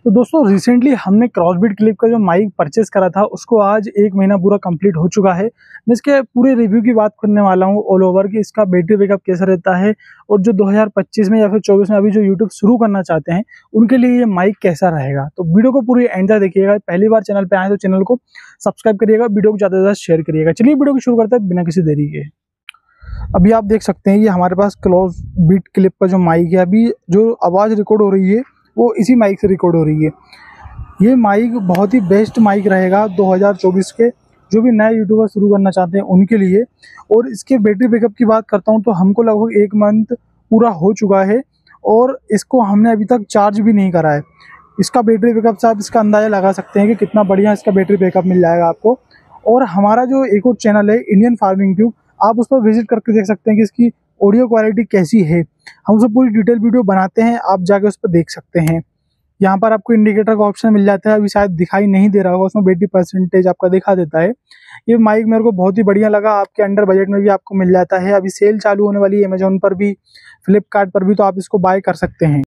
तो दोस्तों रिसेंटली हमने क्रॉसबिट क्लिप का जो माइक परचेस करा था उसको आज 1 महीना पूरा कंप्लीट हो चुका है। मैं इसके पूरे रिव्यू की बात करने वाला हूँ ऑल ओवर कि इसका बैटरी बैकअप कैसा रहता है और जो 2025 में या फिर 24 में अभी जो यूट्यूब शुरू करना चाहते हैं उनके लिए ये माइक कैसा रहेगा। तो वीडियो को पूरी एंड तक देखिएगा। पहली बार चैनल पे आए तो चैनल को सब्सक्राइब करिएगा, वीडियो को ज़्यादा से ज़्यादा शेयर करिएगा। चलिए वीडियो को शुरू करते हैं बिना किसी देरी के। अभी आप देख सकते हैं ये हमारे पास क्रॉसबिट क्लिप का जो माइक है, अभी जो आवाज़ रिकॉर्ड हो रही है वो इसी माइक से रिकॉर्ड हो रही है। ये माइक बहुत ही बेस्ट माइक रहेगा 2024 के जो भी नए यूट्यूबर शुरू करना चाहते हैं उनके लिए। और इसके बैटरी बैकअप की बात करता हूँ तो हमको लगभग 1 मंथ पूरा हो चुका है और इसको हमने अभी तक चार्ज भी नहीं करा है। इसका बैटरी बैकअप से आप इसका अंदाज़ा लगा सकते हैं कि कितना बढ़िया इसका बैटरी बैकअप मिल जाएगा आपको। और हमारा जो एक और चैनल है इंडियन फार्मिंग ट्यूब, आप उस पर विजिट करके देख सकते हैं कि इसकी ऑडियो क्वालिटी कैसी है। हम उसमें पूरी डिटेल वीडियो बनाते हैं, आप जाके उस पर देख सकते हैं। यहाँ पर आपको इंडिकेटर का ऑप्शन मिल जाता है, अभी शायद दिखाई नहीं दे रहा होगा, उसमें बैटरी परसेंटेज आपका दिखा देता है। ये माइक मेरे को बहुत ही बढ़िया लगा, आपके अंडर बजट में भी आपको मिल जाता है। अभी सेल चालू होने वाली है अमेजोन पर भी, फ्लिपकार्ट पर भी, तो आप इसको बाय कर सकते हैं।